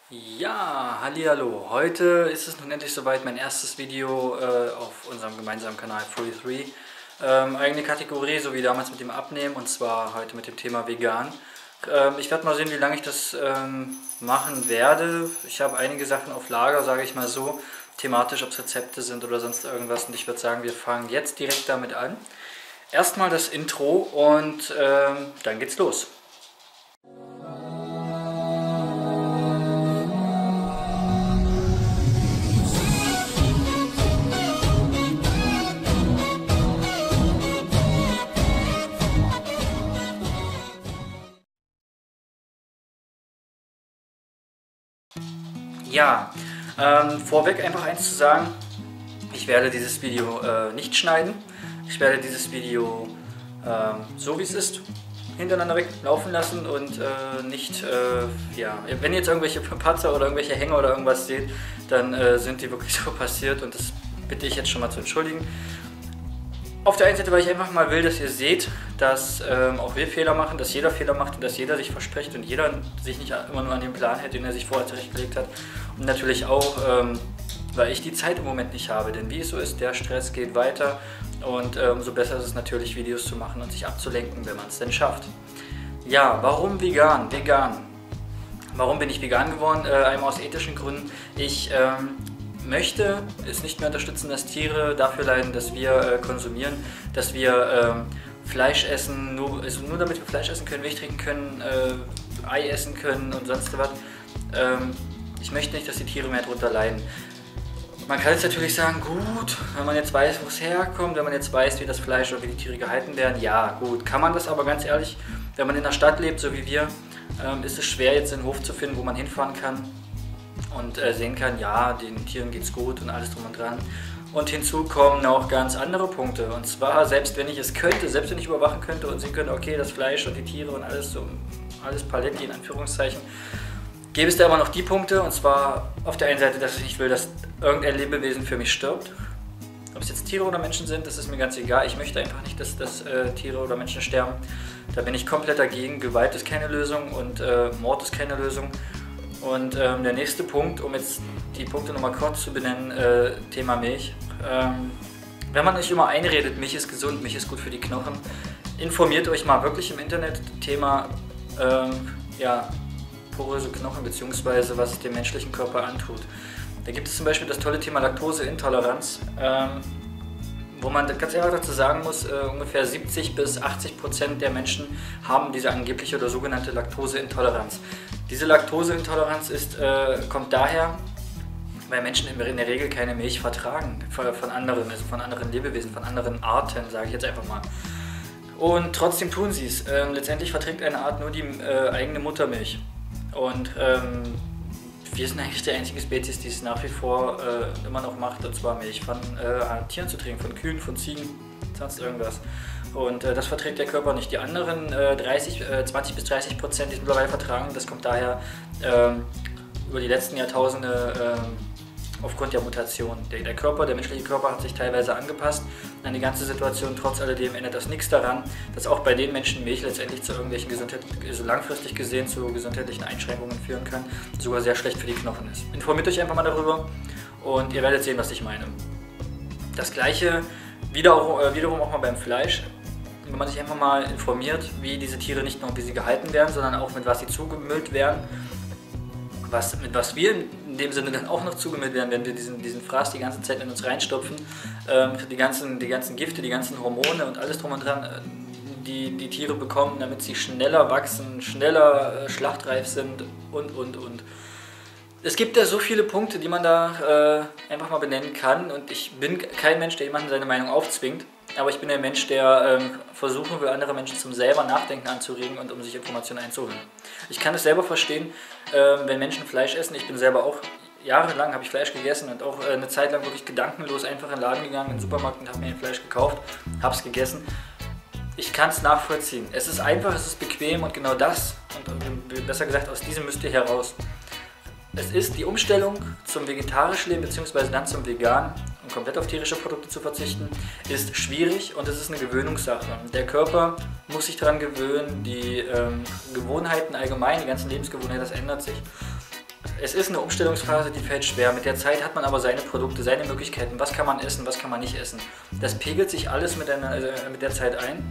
Ja, hallihallo. Heute ist es nun endlich soweit, mein erstes Video auf unserem gemeinsamen Kanal Free3. Eigene Kategorie, so wie damals mit dem Abnehmen, und zwar heute mit dem Thema vegan. Ich werde mal sehen, wie lange ich das machen werde. Ich habe einige Sachen auf Lager, sage ich mal so, thematisch, ob es Rezepte sind oder sonst irgendwas. Und ich würde sagen, wir fangen jetzt direkt damit an. Erstmal das Intro und dann geht's los. Ja, vorweg einfach eins zu sagen, ich werde dieses Video nicht schneiden. Ich werde dieses Video so wie es ist hintereinander weglaufen lassen und nicht, ja, wenn ihr jetzt irgendwelche Patzer oder irgendwelche Hänger oder irgendwas seht, dann sind die wirklich so passiert und das bitte ich jetzt schon mal zu entschuldigen. Auf der einen Seite, weil ich einfach mal will, dass ihr seht, dass auch wir Fehler machen, dass jeder Fehler macht und dass jeder sich verspricht und jeder sich nicht immer nur an den Plan hält, den er sich vorher zurechtgelegt hat. Und natürlich auch, weil ich die Zeit im Moment nicht habe, denn wie es so ist, der Stress geht weiter und umso besser ist es natürlich, Videos zu machen und sich abzulenken, wenn man es denn schafft. Ja, warum vegan? Warum bin ich vegan geworden? Einmal aus ethischen Gründen. Ich möchte es nicht mehr unterstützen, dass Tiere dafür leiden, dass wir konsumieren, dass wir Fleisch essen, nur damit wir Fleisch essen können, Milch trinken können, Ei essen können und sonst was. Ich möchte nicht, dass die Tiere mehr darunter leiden. Man kann jetzt natürlich sagen, gut, wenn man jetzt weiß, wo es herkommt, wenn man jetzt weiß, wie das Fleisch oder wie die Tiere gehalten werden, ja gut, kann man das, aber ganz ehrlich, wenn man in der Stadt lebt, so wie wir, ist es schwer jetzt einen Hof zu finden, wo man hinfahren kann und sehen kann, ja, den Tieren geht's gut und alles drum und dran. Und hinzu kommen noch ganz andere Punkte. Und zwar, selbst wenn ich es könnte, selbst wenn ich überwachen könnte und sehen könnte, okay, das Fleisch und die Tiere und alles so, alles Paletti in Anführungszeichen, gäbe es da immer noch die Punkte. Und zwar auf der einen Seite, dass ich nicht will, dass irgendein Lebewesen für mich stirbt. Ob es jetzt Tiere oder Menschen sind, das ist mir ganz egal. Ich möchte einfach nicht, dass Tiere oder Menschen sterben. Da bin ich komplett dagegen. Gewalt ist keine Lösung und Mord ist keine Lösung. Und der nächste Punkt, um jetzt die Punkte nochmal kurz zu benennen, Thema Milch. Wenn man euch immer einredet, Milch ist gesund, Milch ist gut für die Knochen, informiert euch mal wirklich im Internet, Thema ja, poröse Knochen bzw. was es dem menschlichen Körper antut. Da gibt es zum Beispiel das tolle Thema Laktoseintoleranz, wo man ganz ehrlich dazu sagen muss, ungefähr 70–80% der Menschen haben diese angebliche oder sogenannte Laktoseintoleranz. Diese Laktoseintoleranz kommt daher, weil Menschen in der Regel keine Milch vertragen von anderen, also von anderen Lebewesen, von anderen Arten, sage ich jetzt einfach mal. Und trotzdem tun sie es. Letztendlich verträgt eine Art nur die eigene Muttermilch. Und wir sind eigentlich die einzige Spezies, die es nach wie vor immer noch macht, und zwar Milch von Tieren zu trinken, von Kühen, von Ziegen, sonst irgendwas. Und das verträgt der Körper nicht. Die anderen 20–30%, die es mittlerweile vertragen, das kommt daher über die letzten Jahrtausende aufgrund der Mutation. Der menschliche Körper hat sich teilweise angepasst an die ganze Situation. Trotz alledem ändert das nichts daran, dass auch bei den Menschen Milch letztendlich zu irgendwelchen also langfristig gesehen zu gesundheitlichen Einschränkungen führen kann, sogar sehr schlecht für die Knochen ist. Informiert euch einfach mal darüber und ihr werdet sehen, was ich meine. Das gleiche wiederum auch mal beim Fleisch. Wenn man sich einfach mal informiert, wie diese Tiere nicht nur wie sie gehalten werden, sondern auch mit was sie zugemüllt werden, mit was wir in dem Sinne dann auch noch zugemüllt werden, wenn wir diesen Fraß die ganze Zeit in uns reinstopfen, die ganzen Gifte, die ganzen Hormone und alles drum und dran, die Tiere bekommen, damit sie schneller wachsen, schneller schlachtreif sind und. Es gibt ja so viele Punkte, die man da einfach mal benennen kann, und ich bin kein Mensch, der jemandem seine Meinung aufzwingt, aber ich bin ein Mensch, der versuchen will, andere Menschen zum selber Nachdenken anzuregen und um sich Informationen einzuholen. Ich kann es selber verstehen, wenn Menschen Fleisch essen. Ich bin selber auch, jahrelang habe ich Fleisch gegessen und auch eine Zeit lang wirklich gedankenlos einfach in den Laden gegangen, in den Supermarkt und habe mir ein Fleisch gekauft, habe es gegessen. Ich kann es nachvollziehen. Es ist einfach, es ist bequem und genau das, und besser gesagt, aus diesem müsst ihr heraus. Es ist die Umstellung zum vegetarischen Leben bzw. dann zum Vegan und komplett auf tierische Produkte zu verzichten, ist schwierig und es ist eine Gewöhnungssache. Der Körper muss sich daran gewöhnen, die Gewohnheiten allgemein, die ganzen Lebensgewohnheiten, das ändert sich. es ist eine Umstellungsphase, die fällt schwer. Mit der Zeit hat man aber seine Produkte, seine Möglichkeiten. Was kann man essen, was kann man nicht essen. Das pegelt sich alles mit der Zeit ein.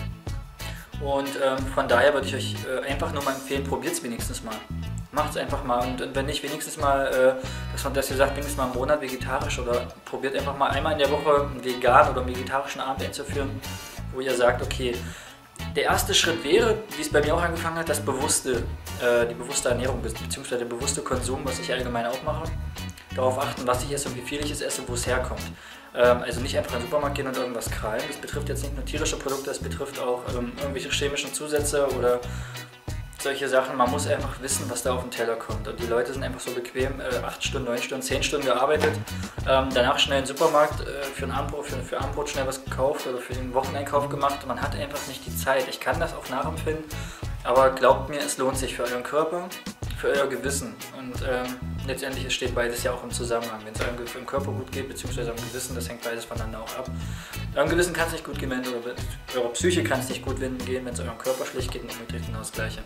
Und von daher würde ich euch einfach nur mal empfehlen, probiert es wenigstens mal. Macht es einfach mal und wenn nicht, wenigstens mal, dass ihr sagt, wenigstens mal einen Monat vegetarisch oder probiert einfach mal einmal in der Woche einen veganen oder einen vegetarischen Abend einzuführen, wo ihr sagt, okay, der erste Schritt wäre, wie es bei mir auch angefangen hat, die bewusste Ernährung bzw. der bewusste Konsum, was ich allgemein auch mache. Darauf achten, was ich esse und wie viel ich es esse, wo es herkommt. Also nicht einfach in den Supermarkt gehen und irgendwas krallen. Das betrifft jetzt nicht nur tierische Produkte, das betrifft auch irgendwelche chemischen Zusätze oder solche Sachen. Man muss einfach wissen, was da auf den Teller kommt. Und die Leute sind einfach so bequem, 8 Stunden, 9 Stunden, 10 Stunden gearbeitet, danach schnell in den Supermarkt für Abendbrot schnell was gekauft oder für den Wocheneinkauf gemacht. Und man hat einfach nicht die Zeit. Ich kann das auch nachempfinden, aber glaubt mir, es lohnt sich für euren Körper, für euer Gewissen. Und letztendlich steht beides ja auch im Zusammenhang. Wenn es eurem Körper gut geht, beziehungsweise am Gewissen, das hängt beides voneinander auch ab. Eurem Gewissen kann es nicht gut gehen, oder eurer Psyche kann es nicht gut gehen, wenn es eurem Körper schlecht geht, und umgedreht genau das Gleiche.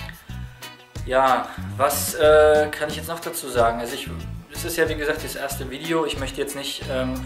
Ja, was kann ich jetzt noch dazu sagen? Also es ist ja wie gesagt das erste Video. Ich möchte jetzt nicht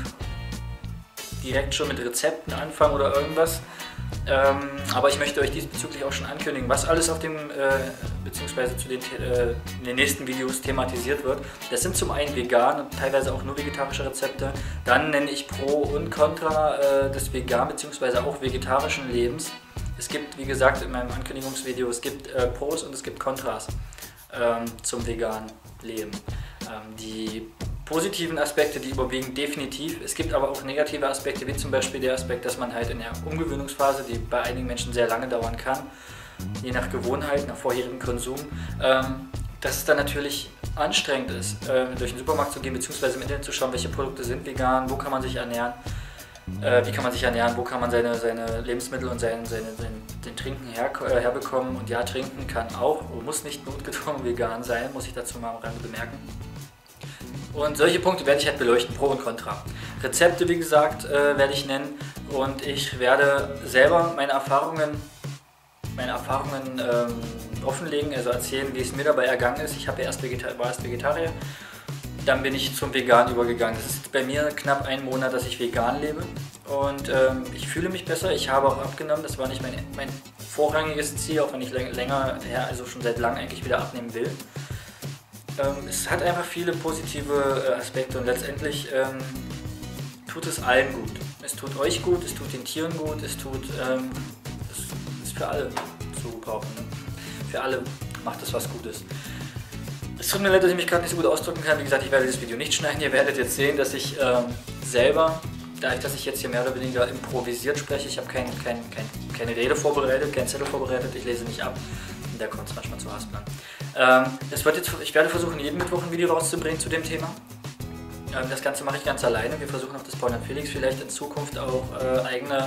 direkt schon mit Rezepten anfangen oder irgendwas. Aber ich möchte euch diesbezüglich auch schon ankündigen, was alles auf dem, beziehungsweise in den nächsten Videos thematisiert wird. Das sind zum einen vegan und teilweise auch nur vegetarische Rezepte. Dann nenne ich Pro und Contra des vegan bzw. auch vegetarischen Lebens. Es gibt, wie gesagt, in meinem Ankündigungsvideo, es gibt Pros und es gibt Kontras zum veganen Leben. Die positiven Aspekte, die überwiegen definitiv. Es gibt aber auch negative Aspekte, wie zum Beispiel der Aspekt, dass man halt in der Umgewöhnungsphase, die bei einigen Menschen sehr lange dauern kann, je nach Gewohnheit, nach vorherigem Konsum, dass es dann natürlich anstrengend ist, durch den Supermarkt zu gehen, beziehungsweise im Internet zu schauen, welche Produkte sind vegan, wo kann man sich ernähren. Wie kann man sich ernähren, wo kann man seine Lebensmittel und den Trinken herbekommen. Und ja, Trinken kann auch, muss nicht notgedrungen vegan sein, muss ich dazu mal am Rande bemerken. Und solche Punkte werde ich halt beleuchten, Pro und Contra. Rezepte, wie gesagt, werde ich nennen und ich werde selber meine Erfahrungen offenlegen, also erzählen, wie es mir dabei ergangen ist. Ich war erst Vegetarier. Dann bin ich zum Vegan übergegangen. Das ist bei mir knapp 1 Monat, dass ich vegan lebe und ich fühle mich besser. Ich habe auch abgenommen, das war nicht mein vorrangiges Ziel, auch wenn ich länger her, also schon seit langem eigentlich wieder abnehmen will. Es hat einfach viele positive Aspekte und letztendlich tut es allen gut. Es tut euch gut, es tut den Tieren gut, es ist für alle zu gebrauchen. Ne? Für alle macht es was Gutes. Es tut mir leid, dass ich mich gerade nicht so gut ausdrücken kann. Wie gesagt, ich werde das Video nicht schneiden. Ihr werdet jetzt sehen, dass ich selber, dadurch, dass ich jetzt hier mehr oder weniger improvisiert spreche, ich habe keine Rede vorbereitet, keinen Zettel vorbereitet, ich lese nicht ab. Und da kommt es manchmal zu Haspeln. Ich werde versuchen, jeden Mittwoch ein Video rauszubringen zu dem Thema. Das Ganze mache ich ganz alleine. Wir versuchen auch, dass Paul und Felix vielleicht in Zukunft auch eigene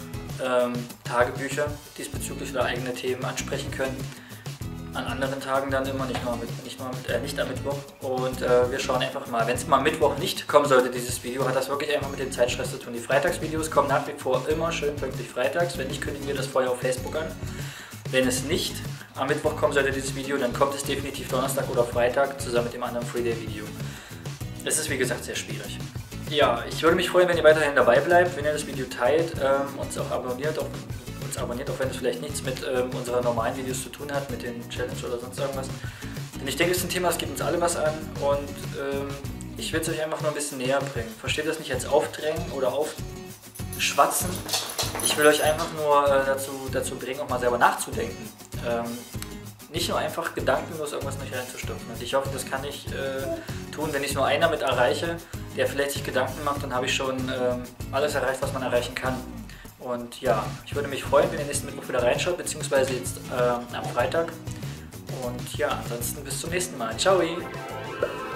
Tagebücher diesbezüglich oder eigene Themen ansprechen können. An anderen Tagen dann immer, nicht am Mittwoch. Und wir schauen einfach mal, wenn es mal am Mittwoch nicht kommen sollte, dieses Video, hat das wirklich einfach mit dem Zeitstress zu tun. Die Freitagsvideos kommen nach wie vor immer schön pünktlich freitags. Wenn nicht, kündigen wir das vorher auf Facebook an. Wenn es nicht am Mittwoch kommen sollte, dieses Video, dann kommt es definitiv Donnerstag oder Freitag zusammen mit dem anderen Free-Day-Video. Es ist wie gesagt sehr schwierig. Ja, ich würde mich freuen, wenn ihr weiterhin dabei bleibt, wenn ihr das Video teilt, uns auch abonniert, auch wenn es vielleicht nichts mit unseren normalen Videos zu tun hat, mit den Challenge oder sonst irgendwas. Denn ich denke, es ist ein Thema, es geht uns alle was an und ich will es euch einfach nur ein bisschen näher bringen. Versteht das nicht als Aufdrängen oder Aufschwatzen. Ich will euch einfach nur dazu bringen, auch mal selber nachzudenken. Nicht nur einfach gedankenlos irgendwas nicht reinzustopfen. Und ich hoffe, das kann ich tun, wenn ich nur einen damit erreiche, der vielleicht sich Gedanken macht, dann habe ich schon alles erreicht, was man erreichen kann. Und ja, ich würde mich freuen, wenn ihr nächsten Mittwoch wieder reinschaut, beziehungsweise jetzt am Freitag. Und ja, ansonsten bis zum nächsten Mal. Ciao!